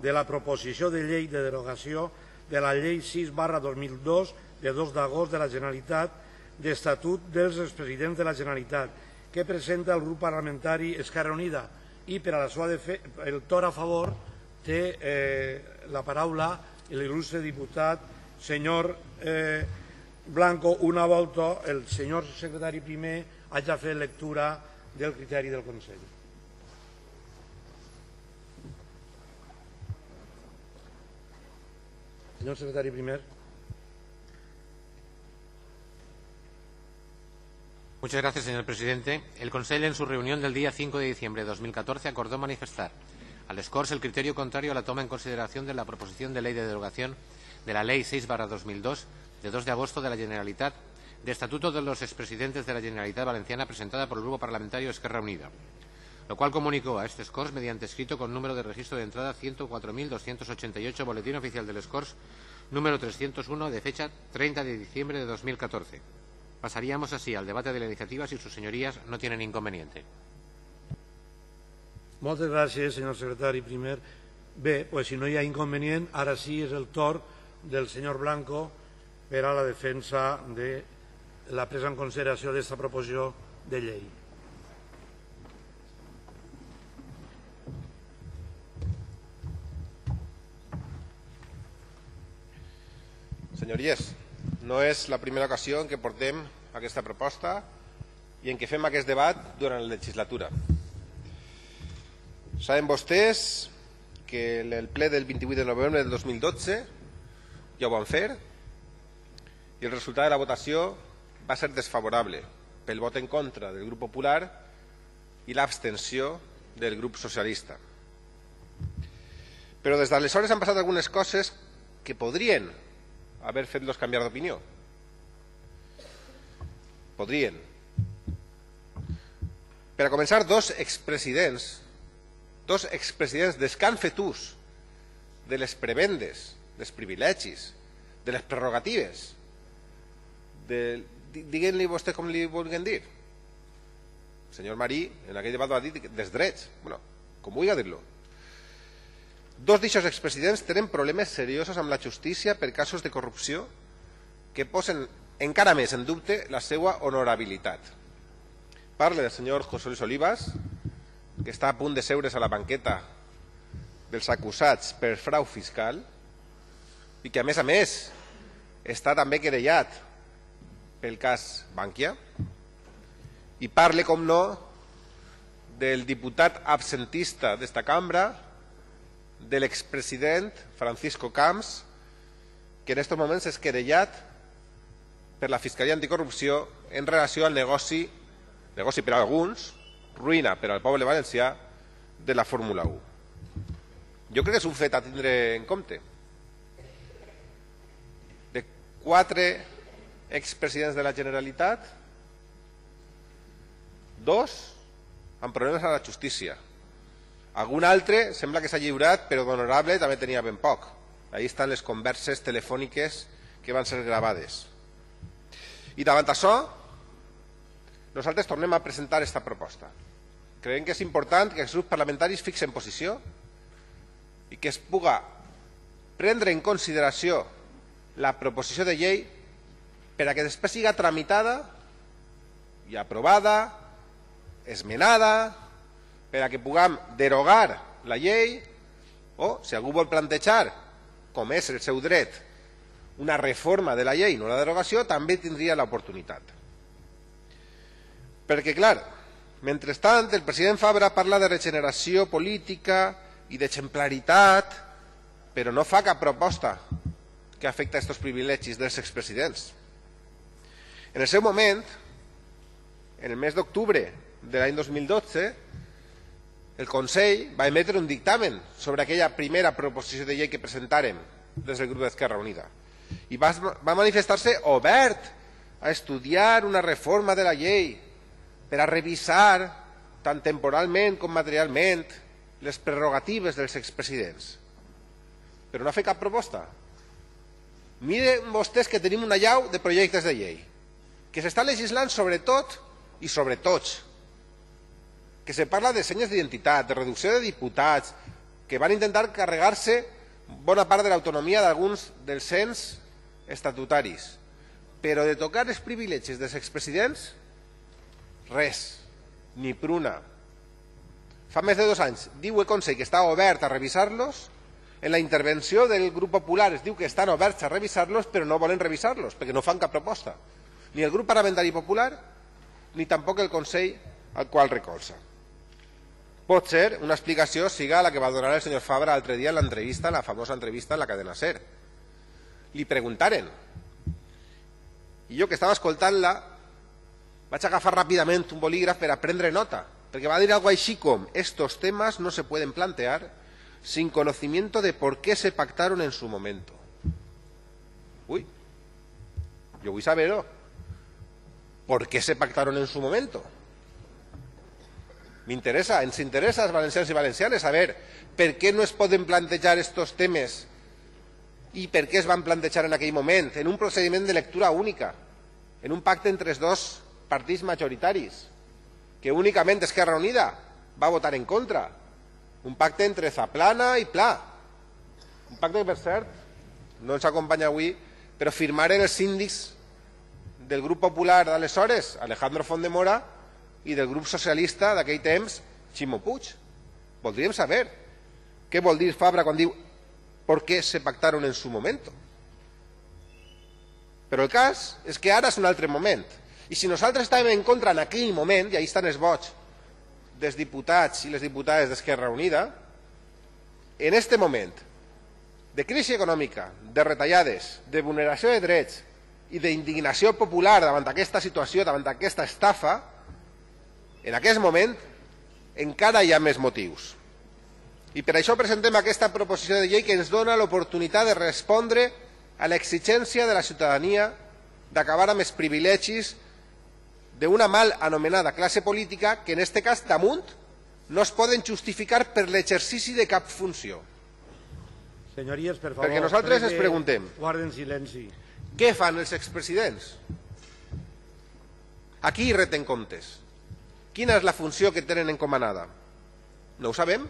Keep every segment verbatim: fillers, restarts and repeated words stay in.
de la proposició de llei de derogació de la llei sis barra dos mil dos de dos d'agost de la Generalitat d'Estatut dels expresidents de la Generalitat que presenta el grup parlamentari Esquerra Unida i per a la seva defensa, el torn a favor té eh, la paraula l'il·lustre diputat senyor eh, Blanco. Una volta el senyor secretari primer hagi fet lectura del criteri del Consell. Señor secretario primer. Muchas gracias, señor presidente. El Consejo, en su reunión del día cinco de diciembre de dos mil catorce, acordó manifestar al les Corts el criterio contrario a la toma en consideración de la proposición de ley de derogación de la Ley seis barra dos mil dos de dos de agosto de la Generalitat de Estatuto de los expresidentes de la Generalitat Valenciana presentada por el Grupo Parlamentario Esquerra Unida, lo cual comunicó a estos Corts mediante escrito con número de registro de entrada ciento cuatro mil doscientos ochenta y ocho, Boletín Oficial de les Corts, número trescientos uno, de fecha treinta de diciembre de dos mil catorce. Pasaríamos así al debate de la iniciativa si sus señorías no tienen inconveniente. Moltes gràcies, senyor secretari primer. Bé, pues si no hi ha inconvenient, ara sí és el torn del senyor Blanco per a la defensa de la presa en consideració d'esta proposició de llei. Senyories, no és la primera ocasió en què portem aquesta proposta i en què fem aquest debat durant la legislatura. Saben vostès que el ple del vint-i-vuit de novembre del dos mil dotze ja ho van fer i el resultat de la votació va ser desfavorable pel vot en contra del grup popular i l'abstenció del grup socialista. Però des d'aleshores han passat algunes coses que podrien haver fet-los canviar d'opinió. Podrien. Per a començar, dos expresidents, dos expresidents dels que han fet ús de les prebendes, dels privilegis, de les prerrogatives, de, diguin-li vostè com li vulguin dir. El senyor Marí en aquell debat va dir dels drets, bueno, com vulgui dir-lo. Dos d'aquests expresidents tenen problemes seriosos amb la justícia per casos de corrupció que posen encara més en dubte la seva honorabilitat. Parle del senyor José Luis Olivas, que està a punt de seure's a la banqueta dels acusats per frau fiscal i que, a més a més, està també querellat pel cas Bankia. I parle, com no, del diputat absentista d'esta cambra, de l'expresident Francisco Camps, que en aquests moments és querellat per la Fiscalia Anticorrupció en relació al negoci, negoci per a alguns, ruïna per al poble valencià, de la Fórmula u. Jo crec que és un fet a tindre en compte. De quatre expresidents de la Generalitat, dos amb problemes a la justícia. Algun altre sembla que s'ha lliurat, però d'honorable també tenia ben poc. Ahí estan les converses telefòniques que van ser gravades. I davant això, nosaltres tornem a presentar aquesta proposta. Creiem que és important que els grups parlamentaris fixen posició i que es puga prendre en consideració la proposició de llei per a que després siga tramitada i aprovada, esmenada, per a que puguem derogar la llei o, si algú vol plantejar, com és el seu dret, una reforma de la llei, no la derogació, també tindria l'oportunitat. Perquè, clar, mentrestant, el president Fabra parla de regeneració política i d'exemplaritat, però no fa cap proposta que afecta aquests privilegis dels expresidents. En el seu moment, en el mes d'octubre de l'any dos mil dotze, el Consell va emetre un dictamen sobre aquella primera proposició de llei que presentàrem des del grup d'Esquerra Unida i va, va manifestar-se obert a estudiar una reforma de la llei per a revisar tant temporalment com materialment les prerrogatives dels expresidents. Però no ha fet cap proposta. Miren vostès que tenim una llau de projectes de llei que s'està legislant sobre tot i sobre tots, que se parla de senyes d'identitat, de reducció de diputats, que van intentar carregar-se bona part de l'autonomia d'alguns dels ens estatutaris. Però de tocar els privilegis dels expresidents, res, ni pruna. Fa més de dos anys diu el Consell que està obert a revisar-los. En la intervenció del grup popular es diu que estan oberts a revisar-los, però no volen revisar-los, perquè no fan cap proposta. Ni el grup parlamentari popular, ni tampoc el Consell al qual recolza. Pot ser una explicació siga la que va donar el senyor Fabra l'altre dia en l'entrevista, la famosa entrevista en la cadena SER. Li preguntaren. I jo, que estava escoltant-la, vaig agafar ràpidament un bolígraf per a prendre nota, perquè va dir algo així com: estos temas no se pueden plantear sin conocimiento de por qué se pactaron en su momento. Uy, yo vull saber-ho. ¿Por qué se pactaron en su momento? M'interessa, ens interessa als valencians i valencianes saber per què no es poden plantejar estos temes i per què es van plantejar en aquell moment, en un procediment de lectura única, en un pacte entre els dos partits majoritaris, que únicament Esquerra Unida va votar en contra. Un pacte entre Zaplana i Pla. Un pacte que, per cert, no ens acompanya avui, però firmaren els síndics del grup popular d'aleshores, Alejandro Font-de-Mora, i del grup socialista d'aquell temps, Ximo Puig. Voldríem saber què vol dir Fabra quan diu «por qué se pactaron en su momento». Però el cas és que ara és un altre moment. I si nosaltres estàvem en contra en aquell moment, i ahí estan els vots dels diputats i les diputades d'Esquerra Unida, en este moment de crisi econòmica, de retallades, de vulneració de drets i d'indignació popular davant d'aquesta situació, davant d'aquesta estafa, en aquest moment encara hi ha més motius. I per això presentem aquesta proposició de llei que ens dona l'oportunitat de respondre a l'exigència de la ciutadania d'acabar amb els privilegis d'una mal anomenada classe política que en aquest cas damunt no es poden justificar per l'exercici de cap funció. Senyories, per favor, perquè nosaltres ens preguntem, guarden silenci. Què fan els expresidents? A qui reten comptes? Quina és la funció que tenen encomanada? No ho sabem.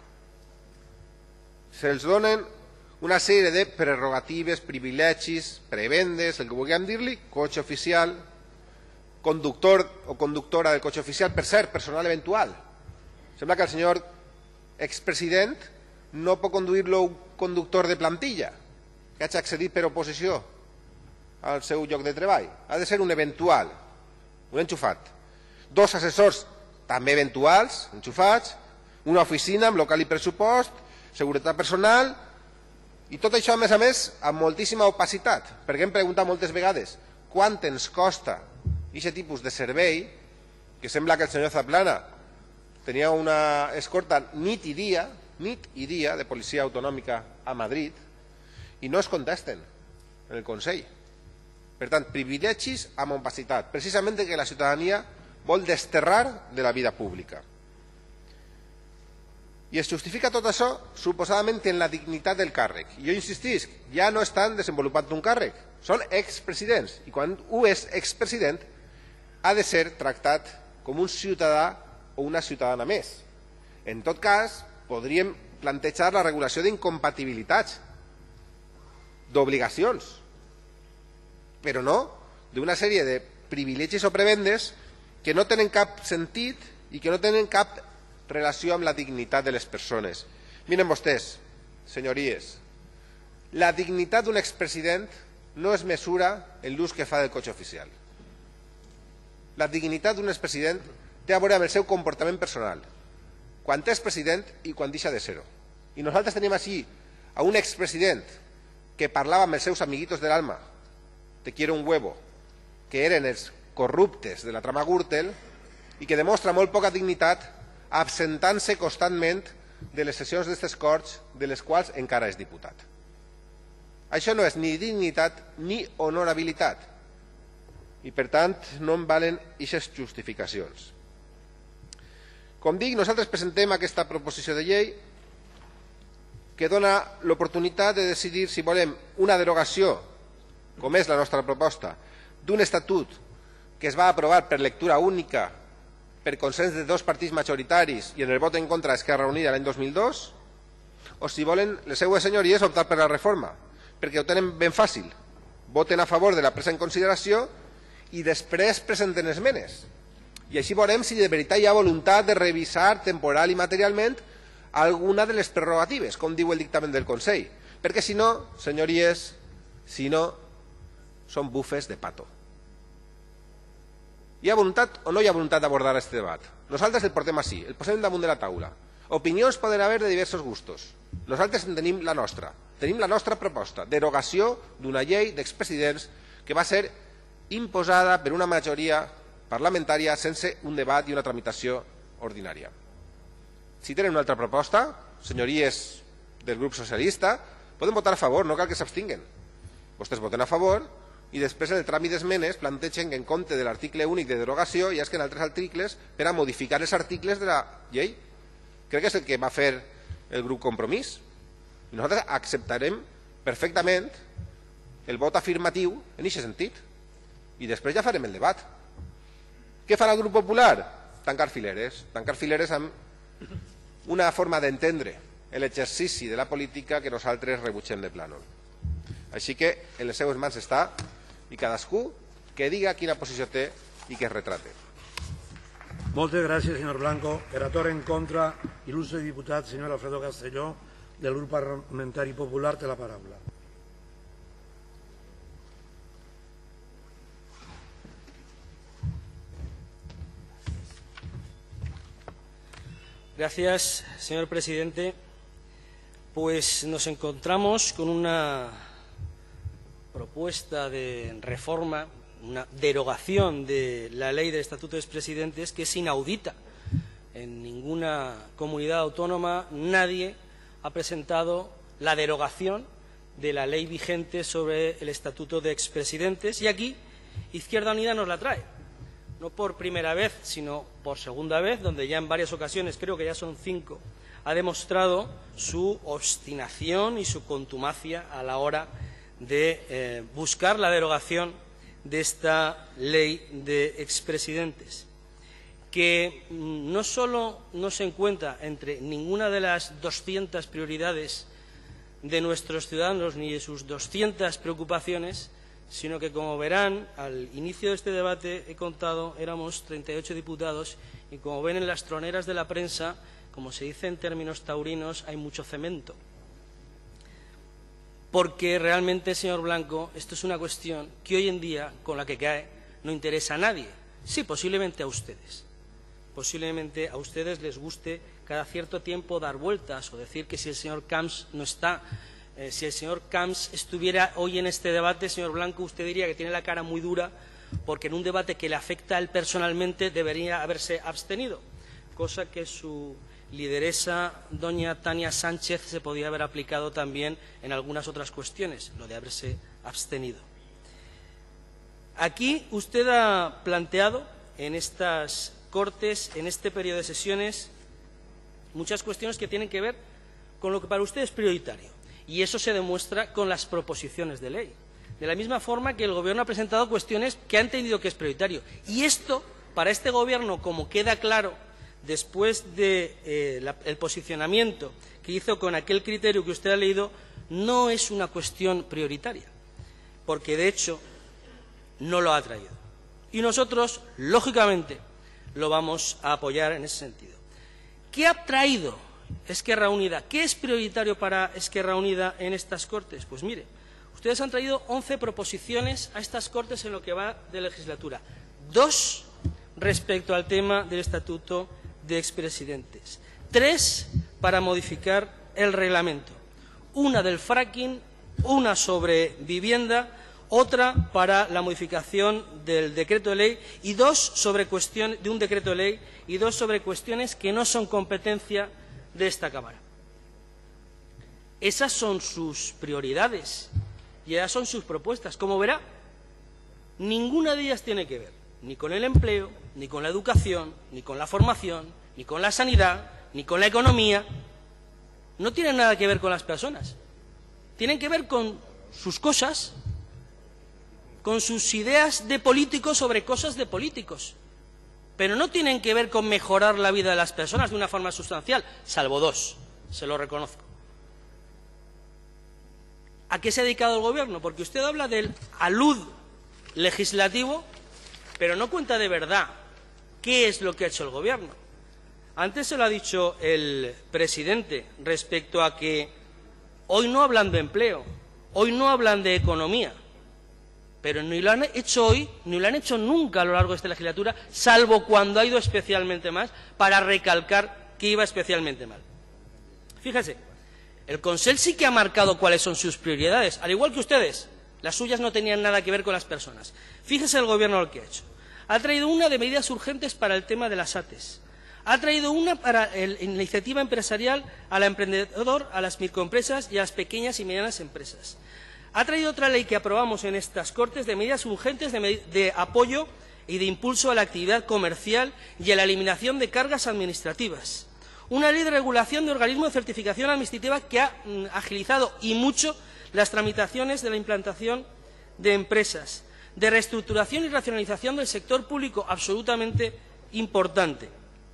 Se'ls donen una sèrie de prerrogatives, privilegis, prebendes, el que vulguem dir-li, cotxe oficial, conductor o conductora del cotxe oficial, per cert, personal eventual. Sembla que el senyor expresident no pot conduir-lo un conductor de plantilla, que hagi accedit per oposició al seu lloc de treball. Ha de ser un eventual, un enxufat. Dos assessors també eventuals, enxufats, una oficina amb local i pressupost, seguretat personal, i tot això, a més a més, amb moltíssima opacitat, perquè hem preguntat moltes vegades quant ens costa aquest tipus de servei, que sembla que el senyor Zaplana tenia una escorta nit i dia, nit i dia de policia autonòmica a Madrid, i no es contesten en el Consell. Per tant, privilegis amb opacitat, precisament que la ciutadania vol desterrar de la vida pública. I es justifica tot això suposadament en la dignitat del càrrec. I jo insistisc, ja no estan desenvolupant un càrrec, són expresidents, i quan un és expresident ha de ser tractat com un ciutadà o una ciutadana més. En tot cas, podríem plantejar la regulació d'incompatibilitats, d'obligacions, però no d'una sèrie de privilegis o prebendes que no tenen cap sentit i que no tenen cap relació amb la dignitat de les persones. Miren vostès, senyories, la dignitat d'un expresident no es mesura en l'ús que fa del cotxe oficial. La dignitat d'un expresident té a veure amb el seu comportament personal, quan és president i quan deixa de ser-ho. I nosaltres tenim així a un expresident que parlava amb els seus amiguitos de l'alma, te quiero un huevo, que eren els corruptes de la trama Gürtel i que demostra molt poca dignitat absentant-se constantment de les sessions d'aquestes Corts de les quals encara és diputat. Això no és ni dignitat ni honorabilitat i per tant no en valen aquestes justificacions. Com dic, nosaltres presentem aquesta proposició de llei que dona l'oportunitat de decidir si volem una derogació, com és la nostra proposta, d'un estatut que es va aprovar per lectura única per consens de dos partits majoritaris i en el vot en contra d'Esquerra Unida l'any dos mil dos, o si volen les seues senyories optar per la reforma, perquè ho tenen ben fàcil. Voten a favor de la presa en consideració i després presenten esmenes. I així veurem si de veritat hi ha voluntat de revisar temporal i materialment alguna de les prerrogatives, com diu el dictamen del Consell. Perquè si no, senyories, si no, són bufes de pato. Hi ha voluntat o no hi ha voluntat d'abordar aquest debat? Nosaltres el portem així, el posem damunt de la taula. Opinions poden haver de diversos gustos. Nosaltres en tenim la nostra. Tenim la nostra proposta, derogació d'una llei d'expresidents que va ser imposada per una majoria parlamentària sense un debat i una tramitació ordinària. Si tenen una altra proposta, senyories del grup socialista, poden votar a favor, no cal que s'abstinguen. Vostès voten a favor i després en el tràmit d'esmenes plantegen que en compte de l'article únic de derogació hi hagin altres articles per a modificar els articles de la llei. Crec que és el que va fer el grup Compromís. I nosaltres acceptarem perfectament el vot afirmatiu en aquest sentit. I després ja farem el debat. Què farà el grup popular? Tancar fileres. Tancar fileres amb una forma d'entendre l'exercici de la política que nosaltres rebutgem de plànol. Així que en les seues mans està i cadascú que diga quina posició té i que es retrate. Moltes gràcies, senyor Blanco. Per a torn en contra, il·lustre diputat, senyor Alfredo Castelló, del grup parlamentari popular, té la paraula. Gracias, señor presidente. Pues nos encontramos con una propuesta de reforma, una derogación de la ley del Estatuto de Expresidentes que es inaudita. En ninguna comunidad autónoma nadie ha presentado la derogación de la ley vigente sobre el Estatuto de Expresidentes y aquí Izquierda Unida nos la trae. No por primera vez, sino por segunda vez, donde ya en varias ocasiones, creo que ya son cinco, ha demostrado su obstinación y su contumacia a la hora de eh, buscar la derogación de esta ley de expresidentes, que no solo no se encuentra entre ninguna de las doscientas prioridades de nuestros ciudadanos ni de sus doscientas preocupaciones, sino que, como verán, al inicio de este debate he contado, éramos treinta y ocho diputados y, como ven en las troneras de la prensa, como se dice en términos taurinos, hay mucho cemento. Porque realmente, señor Blanco, esto es una cuestión que hoy en día, con la que cae, no interesa a nadie. Sí, posiblemente a ustedes. Posiblemente a ustedes les guste cada cierto tiempo dar vueltas o decir que si el señor Camps no está, eh, si el señor Camps estuviera hoy en este debate, señor Blanco, usted diría que tiene la cara muy dura porque en un debate que le afecta a él personalmente debería haberse abstenido, cosa que su lideresa, doña Tania Sánchez, se podía haber aplicado también en algunas otras cuestiones, lo de haberse abstenido. Aquí usted ha planteado en estas Cortes, en este periodo de sesiones, muchas cuestiones que tienen que ver con lo que para usted es prioritario. Y eso se demuestra con las proposiciones de ley. De la misma forma que el Gobierno ha presentado cuestiones que ha entendido que es prioritario. Y esto, para este Gobierno, como queda claro después del de, eh, posicionamiento que hizo con aquel criterio que usted ha leído, no es una cuestión prioritaria. Porque, de hecho, no lo ha traído. Y nosotros, lógicamente, lo vamos a apoyar en ese sentido. ¿Qué ha traído Esquerra Unida? ¿Qué es prioritario para Esquerra Unida en estas Cortes? Pues mire, ustedes han traído once proposiciones a estas Cortes en lo que va de legislatura. Dos respecto al tema del Estatuto de Expresidentes. Tres para modificar el reglamento. Una del fracking, una sobre vivienda, otra para la modificación del decreto de ley y dos sobre cuestión de un decreto de ley y dos sobre cuestiones que no son competencia de esta Cámara. Esas son sus prioridades y esas son sus propuestas. Como verá, ninguna de ellas tiene que ver ni con el empleo, ni con la educación, ni con la formación, ni con la sanidad, ni con la economía. No tienen nada que ver con las personas. Tienen que ver con sus cosas, con sus ideas de políticos sobre cosas de políticos. Pero no tienen que ver con mejorar la vida de las personas de una forma sustancial, salvo dos, se lo reconozco. ¿A qué se ha dedicado el Gobierno? Porque usted habla del alud legislativo, pero no cuenta de verdad qué es lo que ha hecho el Gobierno. Antes se lo ha dicho el presidente respecto a que hoy no hablan de empleo, hoy no hablan de economía, pero ni lo han hecho hoy, ni lo han hecho nunca a lo largo de esta legislatura, salvo cuando ha ido especialmente mal, para recalcar que iba especialmente mal. Fíjese, el Consell sí que ha marcado cuáles son sus prioridades, al igual que ustedes. Las suyas no tenían nada que ver con las personas. Fíjese el Gobierno lo que ha hecho. Ha traído una de medidas urgentes para el tema de las A T E S. Ha traído una para el, la iniciativa empresarial al emprendedor, a las microempresas y a las pequeñas y medianas empresas. Ha traído otra ley que aprobamos en estas Cortes de medidas urgentes de, de apoyo y de impulso a la actividad comercial y a la eliminación de cargas administrativas. Una ley de regulación de organismos de certificación administrativa que ha mm, agilizado y mucho las tramitaciones de la implantación de empresas, de reestructuración y racionalización del sector público, absolutamente importante,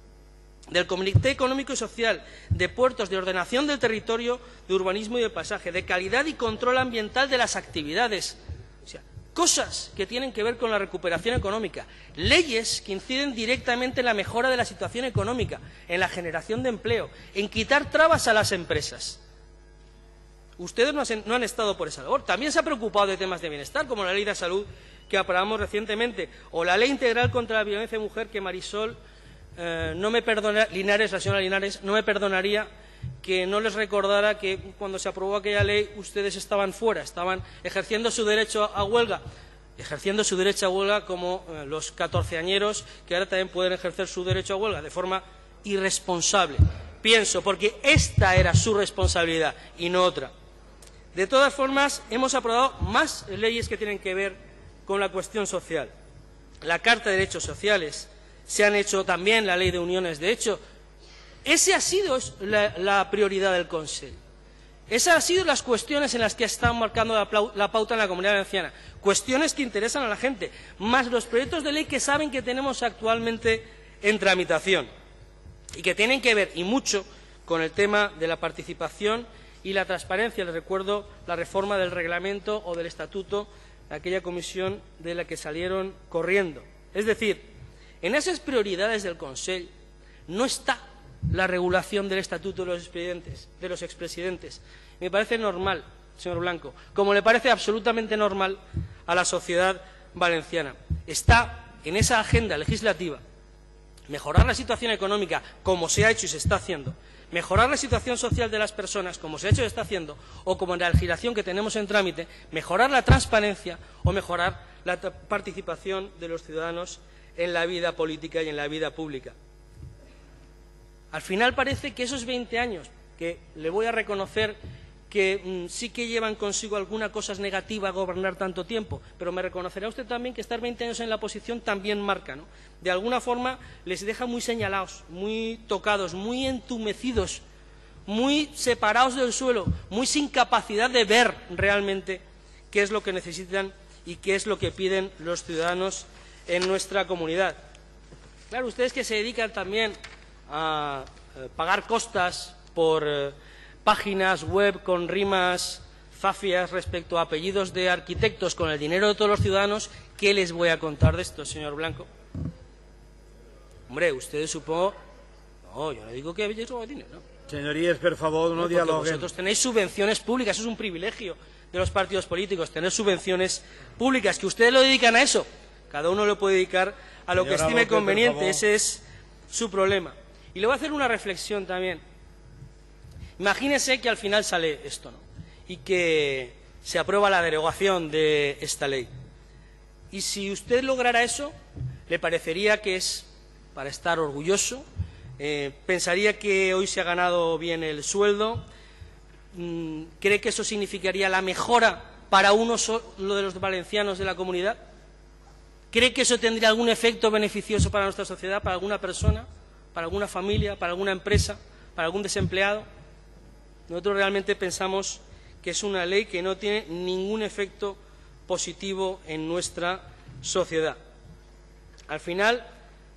del Comité Económico y Social, de puertos, de ordenación del territorio, de urbanismo y de paisaje, de calidad y control ambiental de las actividades. O sea, cosas que tienen que ver con la recuperación económica, leyes que inciden directamente en la mejora de la situación económica, en la generación de empleo, en quitar trabas a las empresas. Ustedes no, no han estado por esa labor. También se ha preocupado de temas de bienestar, como la Ley de Salud que aprobamos recientemente, o la Ley Integral contra la Violencia de Mujer que Marisol eh, no me perdona, Linares, la señora Linares, no me perdonaría que no les recordara que cuando se aprobó aquella ley ustedes estaban fuera, estaban ejerciendo su derecho a huelga, ejerciendo su derecho a huelga como eh, los catorceañeros que ahora también pueden ejercer su derecho a huelga de forma irresponsable. Pienso, porque esta era su responsabilidad y no otra. De todas formas, hemos aprobado más leyes que tienen que ver con la cuestión social. La Carta de Derechos Sociales, se han hecho también la Ley de Uniones de Hecho. Esa ha sido la, la prioridad del Consell. Esas han sido las cuestiones en las que están marcando la, la pauta en la Comunidad Valenciana. Cuestiones que interesan a la gente, más los proyectos de ley que saben que tenemos actualmente en tramitación y que tienen que ver, y mucho, con el tema de la participación y la transparencia. Les recuerdo la reforma del reglamento o del estatuto de aquella comisión de la que salieron corriendo. Es decir, en esas prioridades del Consell no está la regulación del estatuto de los expresidentes, de los expresidentes. Me parece normal, señor Blanco, como le parece absolutamente normal a la sociedad valenciana. Está en esa agenda legislativa mejorar la situación económica, como se ha hecho y se está haciendo, mejorar la situación social de las personas, como se ha hecho y se está haciendo, o como en la legislación que tenemos en trámite, mejorar la transparencia o mejorar la participación de los ciudadanos en la vida política y en la vida pública. Al final parece que esos veinte años, que le voy a reconocer que mmm, sí que llevan consigo alguna cosa negativa gobernar tanto tiempo, pero me reconocerá usted también que estar veinte años en la oposición también marca, ¿no? De alguna forma les deja muy señalados, muy tocados, muy entumecidos, muy separados del suelo, muy sin capacidad de ver realmente qué es lo que necesitan y qué es lo que piden los ciudadanos en nuestra comunidad. Claro, ustedes que se dedican también a eh, pagar costas por eh, páginas web con rimas zafias respecto a apellidos de arquitectos con el dinero de todos los ciudadanos, ¿qué les voy a contar de esto, señor Blanco? Hombre, ustedes supongo... No, yo no digo que habéis robado dinero, ¿no? Señorías, por favor, no, no dialoguen. Vosotros tenéis subvenciones públicas, eso es un privilegio de los partidos políticos, tener subvenciones públicas, que ustedes lo dedican a eso. Cada uno lo puede dedicar a lo Señora que estime López, conveniente, ese es su problema. Y le voy a hacer una reflexión también. Imagínese que al final sale esto, ¿no? Y que se aprueba la derogación de esta ley. Y si usted lograra eso, ¿le parecería que es para estar orgulloso? Eh, ¿Pensaría que hoy se ha ganado bien el sueldo? ¿Cree que eso significaría la mejora para uno solo de los valencianos de la comunidad? ¿Cree que eso tendría algún efecto beneficioso para nuestra sociedad, para alguna persona, para alguna familia, para alguna empresa, para algún desempleado? Nosotros realmente pensamos que es una ley que no tiene ningún efecto positivo en nuestra sociedad. Al final,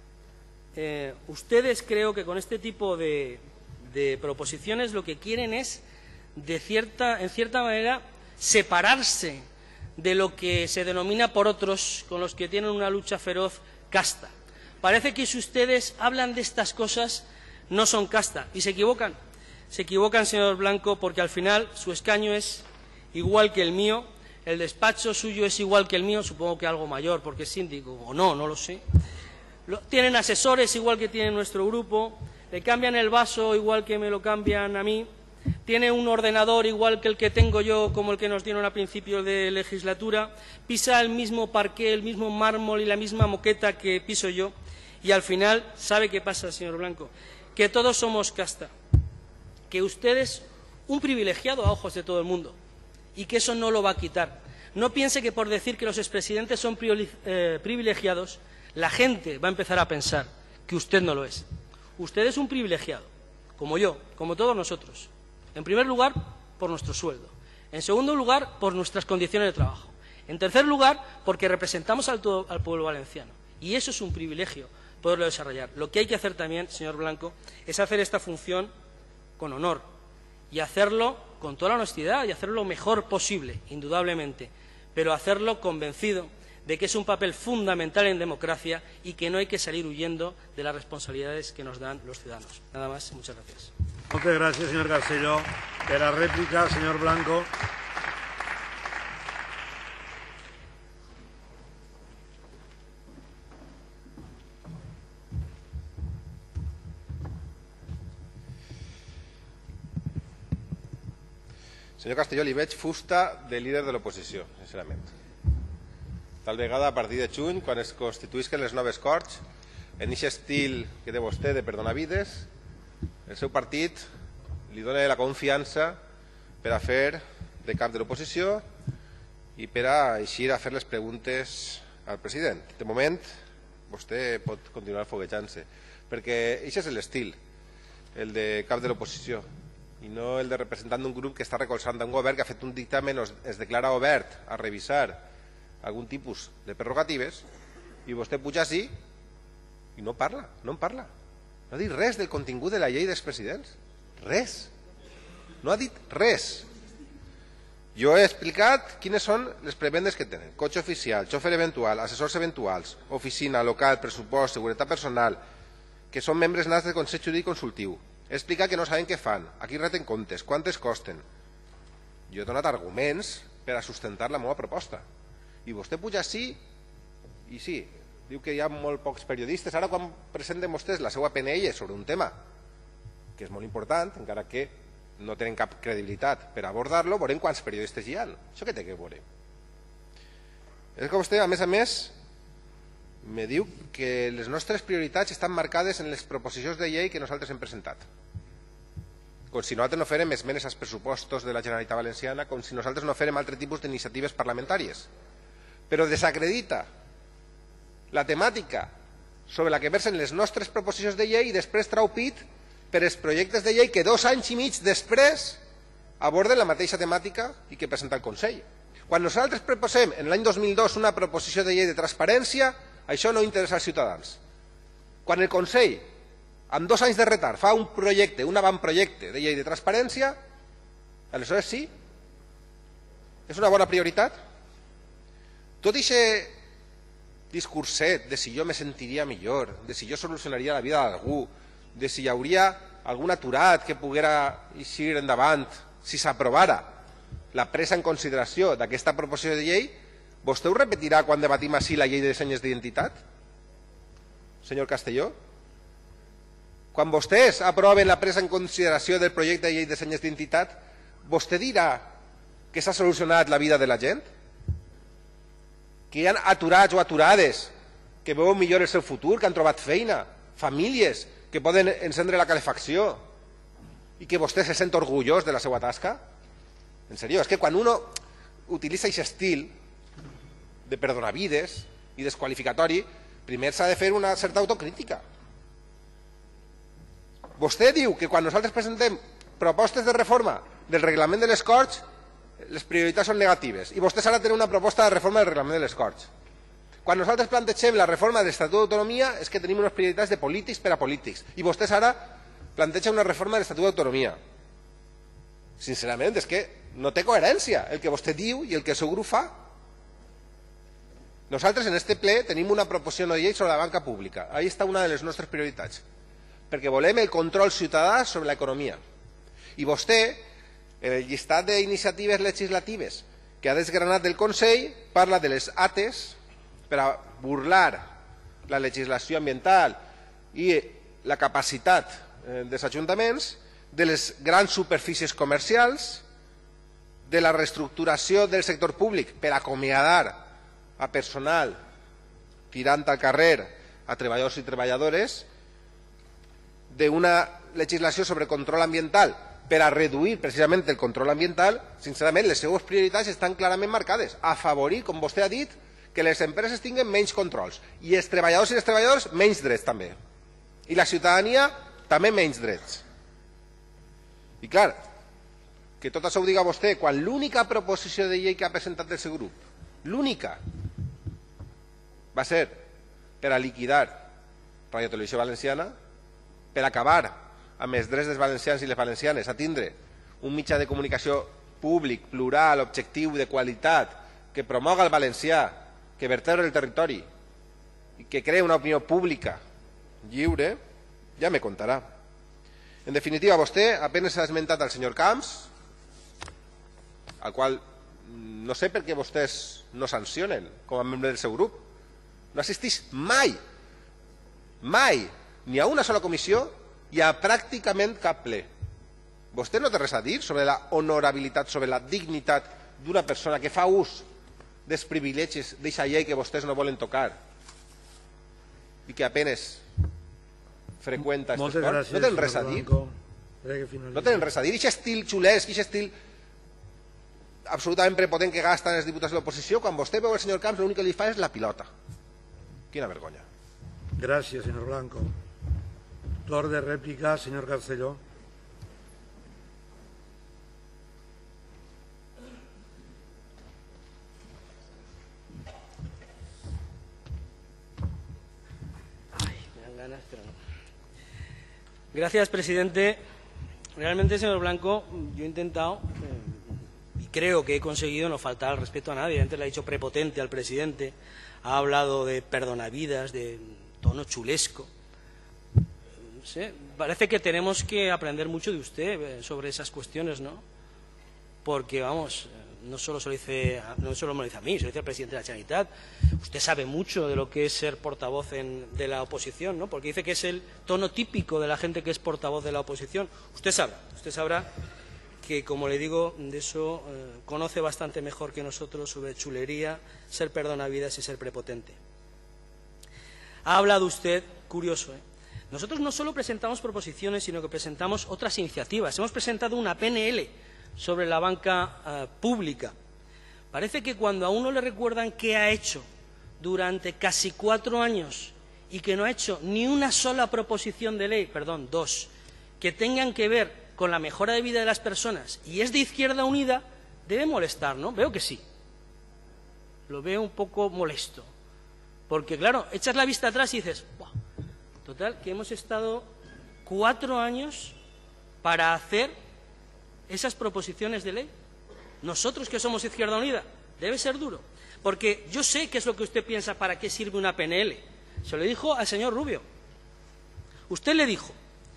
eh, ustedes creo que con este tipo de, de proposiciones lo que quieren es, de cierta, en cierta manera, separarse de lo que se denomina por otros, con los que tienen una lucha feroz, casta. Parece que si ustedes hablan de estas cosas no son casta, y se equivocan. Se equivocan, señor Blanco, porque al final su escaño es igual que el mío, el despacho suyo es igual que el mío, supongo que algo mayor, porque es síndico, o no, no lo sé. Tienen asesores igual que tiene nuestro grupo, le cambian el vaso igual que me lo cambian a mí, tiene un ordenador igual que el que tengo yo, como el que nos dieron a principios de legislatura, pisa el mismo parqué, el mismo mármol y la misma moqueta que piso yo, y al final, ¿sabe qué pasa, señor Blanco? Que todos somos casta, que usted es un privilegiado a ojos de todo el mundo, y que eso no lo va a quitar. No piense que por decir que los expresidentes son privilegiados, la gente va a empezar a pensar que usted no lo es. Usted es un privilegiado, como yo, como todos nosotros. En primer lugar, por nuestro sueldo. En segundo lugar, por nuestras condiciones de trabajo. En tercer lugar, porque representamos al, todo, al pueblo valenciano. Y eso es un privilegio poderlo desarrollar. Lo que hay que hacer también, señor Blanco, es hacer esta función con honor y hacerlo con toda la honestidad y hacerlo lo mejor posible, indudablemente, pero hacerlo convencido de que es un papel fundamental en democracia y que no hay que salir huyendo de las responsabilidades que nos dan los ciudadanos. Nada más, muchas gracias. Muchas gracias, señor Castelló. De la réplica, señor Blanco. Senyor Castelló, li veig fusta de líder de l'oposició, sincerament. Tal vegada, a partir de juny, quan es constituïsquen les noves Corts, en aquest estil que té vostè de perdonar vides, el seu partit li dona la confiança per a fer de cap de l'oposició i per a eixir a fer les preguntes al president. De moment, vostè pot continuar foguejant-se, perquè aquest és l'estil, el de cap de l'oposició, i no el de representant d'un grup que està recolzant un govern que ha fet un dictamen, es declara obert a revisar algun tipus de prerrogatives, i vostè puja així i no parla, no en parla. No ha dit res del contingut de la llei dels presidents. Res. No ha dit res. Jo he explicat quines són les prebendes que tenen. Cotxe oficial, xofer eventual, assessors eventuals, oficina, local, pressupost, seguretat personal, que són membres nats del Consell Jurídic Consultiu. He explicat que no saben què fan, a qui reten comptes, quantes costen. Jo he donat arguments per a sustentar la meva proposta. I vostè puja així, i sí, diu que hi ha molt pocs periodistes. Ara, quan presenten vostès la seva P N L sobre un tema que és molt important, encara que no tenen cap credibilitat per abordar-lo, veurem quants periodistes hi ha. Això què té que veure? És que vostè, a més a més, me diu que les nostres prioritats estan marcades en les proposicions de llei que nosaltres hem presentat. Com si nosaltres no fèrem esmenes als pressupostos de la Generalitat Valenciana, com si nosaltres no fèrem altre tipus d'iniciatives parlamentàries. Però desacredita la temàtica sobre la que versen les nostres proposicions de llei i després trau pit per els projectes de llei que dos anys i mig després aborden la mateixa temàtica i que presenta el Consell. Quan nosaltres proposem en l'any dos mil dos una proposició de llei de transparència, això no interessa als ciutadans. Quan el Consell, amb dos anys de retard, fa un projecte, un avantprojecte de llei de transparència, aleshores sí, és una bona prioritat. Tot aquest discurset de si jo me sentiria millor, de si jo solucionaria la vida d'algú, de si hi hauria algun aturat que poguera eixir endavant si s'aprovara la presa en consideració d'aquesta proposició de llei, vostè ho repetirà quan debatim així la llei de senyes d'identitat? Senyor Castelló? Quan vostès aproven la presa en consideració del projecte de llei de senyes d'identitat, vostè dirà que s'ha solucionat la vida de la gent? Que hi ha aturats o aturades que veuen millor el seu futur, que han trobat feina, famílies que poden encendre la calefacció i que vostè se sent orgullós de la seva tasca? En sèrio, és que quan uno utilitza aquest estil de perdonavides i desqualificatori, primer s'ha de fer una certa autocrítica. Vostè diu que quan nosaltres presentem propostes de reforma del reglament de les Corts, les prioritats són negatives, i vostès ara tenen una proposta de reforma del reglament de les Corts. Quan nosaltres plantegem la reforma de l'Estatut d'Autonomia és que tenim unes prioritats de polítics per a polítics, i vostès ara plantegen una reforma de l'Estatut d'Autonomia. Sincerament, és que no té coherència el que vostè diu i el que el seu grup fa. Nosaltres en este ple tenim una proposició de llei sobre la banca pública. Ahí està una de les nostres prioritats. Perquè volem el control ciutadà sobre l'economia. I vostè, en el llistat d'iniciatives legislatives que ha desgranat del Consell, parla de les A T Es per a burlar la legislació ambiental i la capacitat dels ajuntaments, de les grans superfícies comercials, de la reestructuració del sector públic per acomiadar a personal tirant al carrer a treballadors i treballadores, d'una legislació sobre control ambiental per a reduir precisament el control ambiental. Sincerament, les seues prioritats estan clarament marcades. Afavorir, com vostè ha dit, que les empreses tinguin menys controls i els treballadors i les treballadores menys drets també. I la ciutadania també menys drets. I clar, que tot això ho diga vostè quan l'única proposició de llei que ha presentat el seu grup, l'única, va ser per a liquidar Ràdio Televisió Valenciana, per acabar amb els drets dels valencians i les valencianes a tindre un mitjà de comunicació públic, plural, objectiu, de qualitat, que promoga el valencià, que vertebra el territori i que crea una opinió pública lliure, ja me contarà. En definitiva, vostè apenas ha esmentat al senyor Camps, al qual no sé per què vostès no sancionen com a membre del seu grup. No assisteix mai, mai, ni a una sola comissió i a pràcticament cap ple. Vostè no té res a dir sobre la honorabilitat, sobre la dignitat d'una persona que fa ús dels privilegis d'aquesta llei que vostès no volen tocar i que apenas freqüenta aquest esport? No tenen res a dir? No tenen res a dir? Aquest estil xulesc, aquest estil absolutament prepotent que gasten els diputats de l'oposició, quan vostè veu el senyor Camps l'únic que li fa és la pilota. Quina vergonya. Gràcies, senyor Blanco. Torn de rèplica, senyor Castelló. Gracias, presidente. Realmente, señor Blanco, yo he intentado, eh, y creo que he conseguido no faltar al respeto a nadie. Antes le ha dicho prepotente al presidente, ha hablado de perdonavidas, de tono chulesco. No sé, parece que tenemos que aprender mucho de usted eh, sobre esas cuestiones, ¿no? Porque, vamos, no solo, se lo dice, no solo me lo dice a mí, se lo dice al presidente de la Generalitat. Usted sabe mucho de lo que es ser portavoz en, de la oposición, ¿no? Porque dice que es el tono típico de la gente que es portavoz de la oposición. Usted sabrá, usted sabrá que, como le digo, de eso eh, conoce bastante mejor que nosotros sobre chulería, ser perdonavidas y ser prepotente. Ha hablado usted, curioso, ¿eh? Nosotros no solo presentamos proposiciones, sino que presentamos otras iniciativas. Hemos presentado una P N L sobre la banca uh, pública. Parece que cuando a uno le recuerdan qué ha hecho durante casi cuatro años y que no ha hecho ni una sola proposición de ley, perdón, dos, que tengan que ver con la mejora de vida de las personas y es de Izquierda Unida, debe molestar, ¿no? Veo que sí. Lo veo un poco molesto. Porque, claro, echas la vista atrás y dices, ¡buah! Total, que hemos estado cuatro años para hacer esas proposiciones de ley. Nosotros que somos Izquierda Unida, debe ser duro. Porque yo sé qué es lo que usted piensa, para qué sirve una P N L. Se lo dijo al señor Rubio. Usted le dijo,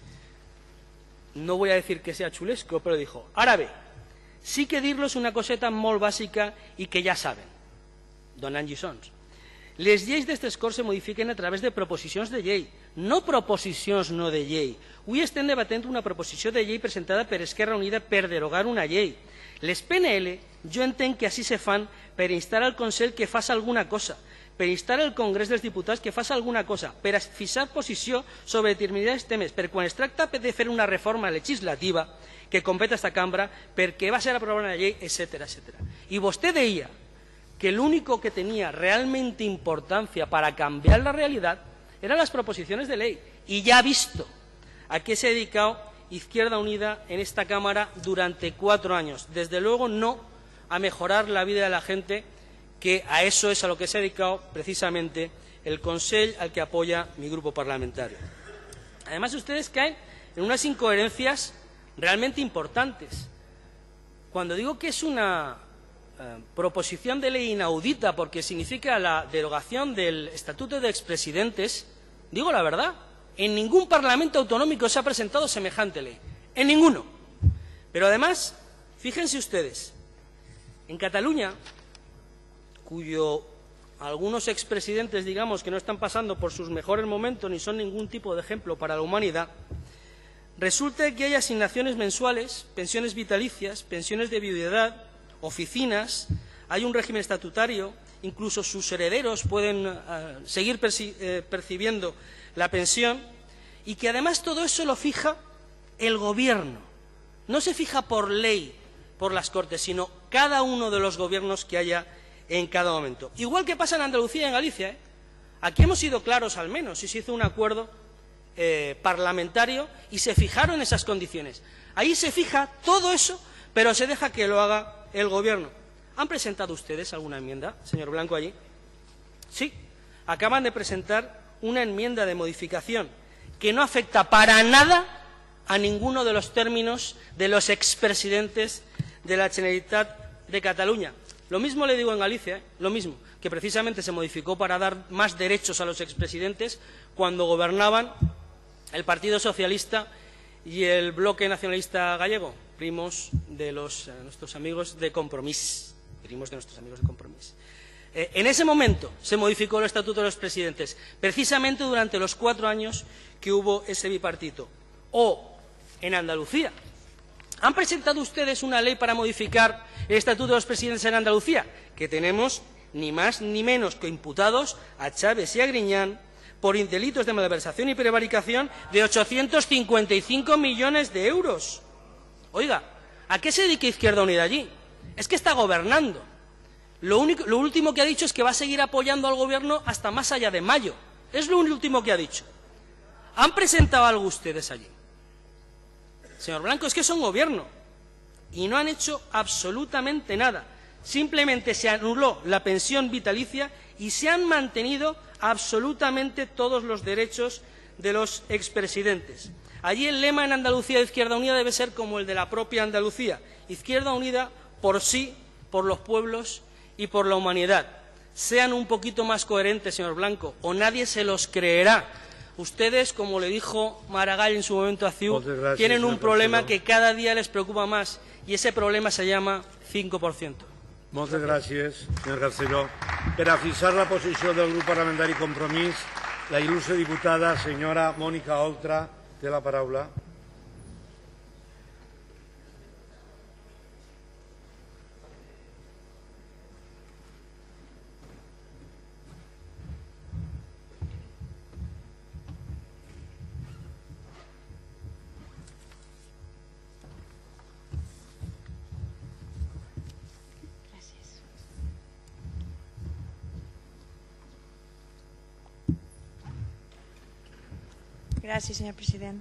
no voy a decir que sea chulesco, pero dijo, ara bé, sí que dir-los una coseta molt bàsica i que ja saben, donant lliçons. Les lleis d'aquestes Corts se modifiquen a través de proposicions de llei, no proposicions no de llei. Avui estem debatent una proposició de llei presentada per Esquerra Unida per derogar una llei. Les P N L jo entenc que així se fan per instar al Consell que faci alguna cosa, per instar al Congrés dels Diputats que faci alguna cosa, per a fixar posició sobre determinats temes, per quan es tracta de fer una reforma legislativa que competa esta cambra, perquè va ser aprovada una llei, etcètera, etcètera. I vostè deia que el único que tenía realmente importancia para cambiar la realidad eran las proposiciones de ley. Y ya ha visto a qué se ha dedicado Izquierda Unida en esta Cámara durante cuatro años. Desde luego no a mejorar la vida de la gente, que a eso es a lo que se ha dedicado precisamente el Consell al que apoya mi grupo parlamentario. Además, ustedes caen en unas incoherencias realmente importantes. Cuando digo que es una eh, proposición de ley inaudita porque significa la derogación del Estatuto de Expresidentes, digo la verdad. En ningún parlamento autonómico se ha presentado semejante ley. En ninguno. Pero además, fíjense ustedes, en Cataluña, cuyo algunos expresidentes, digamos, que no están pasando por sus mejores momentos ni son ningún tipo de ejemplo para la humanidad, resulta que hay asignaciones mensuales, pensiones vitalicias, pensiones de viudedad, oficinas, hay un régimen estatutario, incluso sus herederos pueden uh, seguir perci eh, percibiendo la pensión, y que además todo eso lo fija el Gobierno. No se fija por ley, por las Cortes, sino cada uno de los gobiernos que haya en cada momento. Igual que pasa en Andalucía y en Galicia, ¿eh? Aquí hemos sido claros al menos, y se hizo un acuerdo eh, parlamentario y se fijaron esas condiciones. Ahí se fija todo eso, pero se deja que lo haga el Gobierno. ¿Han presentado ustedes alguna enmienda, señor Blanco, allí? Sí, acaban de presentar una enmienda de modificación que no afecta para nada a ninguno de los términos de los expresidentes de la Generalitat de Cataluña. Lo mismo le digo en Galicia, ¿eh? Lo mismo, que precisamente se modificó para dar más derechos a los expresidentes cuando gobernaban el Partido Socialista y el Bloque Nacionalista Gallego, primos de los, eh, nuestros amigos de Compromís, primos de nuestros amigos de Compromís. Eh, en ese momento se modificó el Estatuto de los Presidentes, precisamente durante los cuatro años que hubo ese bipartito. O en Andalucía. ¿Han presentado ustedes una ley para modificar el Estatuto de los Presidentes en Andalucía? Que tenemos ni más ni menos que imputados a Chávez y a Griñán por delitos de malversación y prevaricación de ochocientos cincuenta y cinco millones de euros. Oiga, ¿a qué se dedica Izquierda Unida allí? Es que está gobernando. Lo, único, lo último que ha dicho es que va a seguir apoyando al Gobierno hasta más allá de mayo. Es lo último que ha dicho. ¿Han presentado algo ustedes allí? Señor Blanco, es que son Gobierno y no han hecho absolutamente nada. Simplemente se anuló la pensión vitalicia y se han mantenido absolutamente todos los derechos de los expresidentes. Allí el lema en Andalucía de Izquierda Unida debe ser como el de la propia Andalucía. Izquierda Unida por sí, por los pueblos y por la humanidad. Sean un poquito más coherentes, señor Blanco, o nadie se los creerá. Ustedes, como le dijo Maragall en su momento a C I U, gracias, tienen un problema Carcelo. que cada día les preocupa más, y ese problema se llama cinco por ciento. Moltes gràcies, senyor Carcelo. Per a fixar la posició del grup parlamentari Compromís, la il·lustre diputada senyora Mònica Oltra té la paraula. Gràcies, senyor president.